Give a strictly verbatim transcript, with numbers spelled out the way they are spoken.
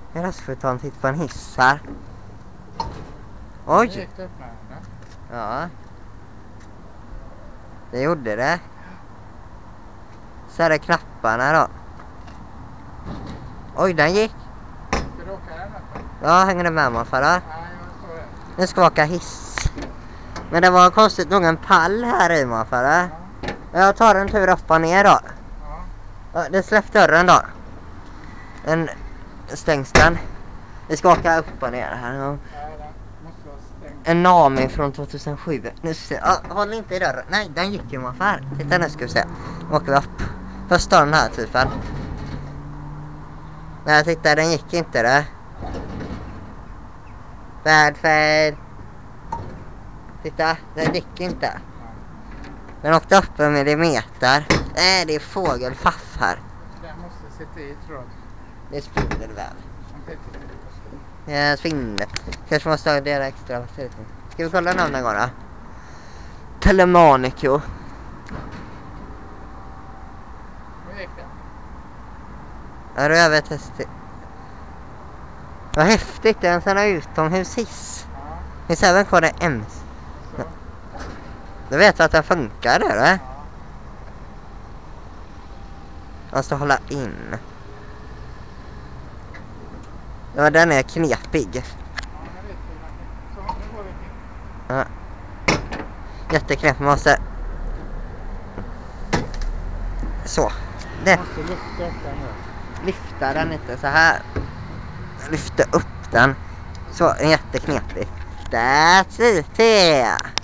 Jag måste få ta en titt på en hiss här. Oj! Ja. Det gjorde det. Så är det knapparna då. Oj, den gick. Ska du åka här med? Ja, hänger det med mig för det? Nej, jag står det. Nu ska vi åka hiss. Men det var konstigt nog en pall här i mig för det. Ja. Jag tar en tur upp och ner då. Ja. Ja, det släppt dörren då. En stängs den. Vi ska åka upp och ner här. Nej, den måste vara stängd. En Nami från tvåtusennsju. Nu ska vi se. Ja, håll inte i dörren. Nej, den gick ju ungefär. Titta nu ska vi se. Nu åker vi upp. Först tar den här typen. Nej, titta, den gick inte det. Bad fail. Titta, den gick inte. Den åkte upp en millimeter. Nej, det är fågelfaff här. Den måste sitta i, tror jag. Det är spindelväv. Den sitter i. Ja, spindel. Kanske måste ha det extra. Ska vi kolla namnen gång då? Telemanico. Hur gick det? Ja, då gör vi ett test. Vad häftigt, det är en sån här utomhushiss. Ja. Finns även kvar det M. Så. Du vet att den funkar, eller? Ja. Man ska hålla in. Ja, den är knepig. Ja, jag vet hur. Så, nu går vi till. Ja. Jätteknep, man måste... Så. Det. Måste lyfta upp den nu. Lyfta den inte så här. Lyfta upp den. Så, en jätteknepig. That's it.